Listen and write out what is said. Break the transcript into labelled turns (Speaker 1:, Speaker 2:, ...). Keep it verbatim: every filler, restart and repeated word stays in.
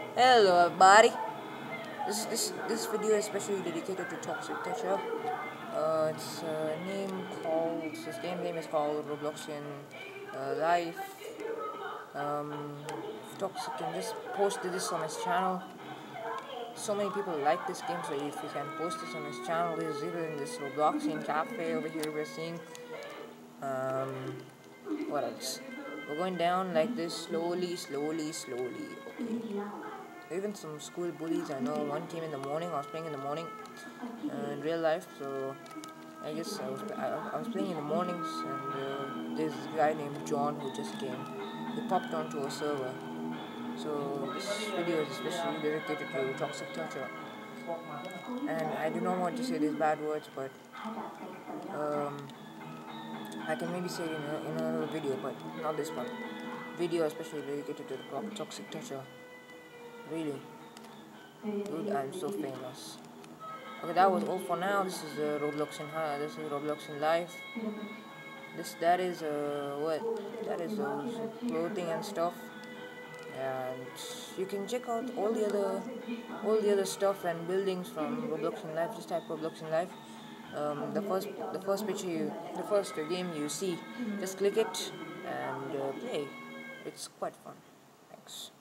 Speaker 1: Hello everybody. This this this video is especially dedicated to Toxic Toucher. Uh, it's a name called this game name is called Robloxian uh, Life. Um, Toxic can just post this on his channel. So many people like this game, so if you can post this on his channel, this is even in this Robloxian cafe over here we're seeing. Um, what else? We're going down like this slowly, slowly, slowly. Okay. Even some school bullies, I know one came in the morning. I was playing in the morning uh, in real life, so I guess I was I, I was playing in the mornings, and uh, there's this guy named John who just came. He popped onto a server. So this video is especially dedicated to Toxic Toucher, and I do not want to say these bad words, but um, I can maybe say it in, a, in another video, but not this one. Video especially dedicated to the Toxic Toucher. Really. Dude, I'm so famous. Okay, that was all for now. This is uh, Roblox in uh, this is Roblox in life. This that is uh what that is those clothing and stuff. And you can check out all the other all the other stuff and buildings from Roblox in life. Just type Roblox in life. Um, the first the first picture you the first game you see, just click it and uh, play. It's quite fun. Thanks.